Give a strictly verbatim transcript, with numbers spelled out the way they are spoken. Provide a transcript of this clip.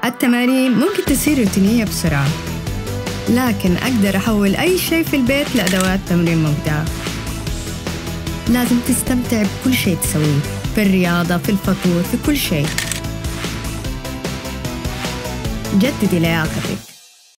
التمارين ممكن تصير روتينية بسرعة، لكن أقدر أحول أي شيء في البيت لأدوات تمرين ممتعة. لازم تستمتع بكل شيء تسويه، في الرياضة، في الفطور، في كل شيء. جددي لياقتك.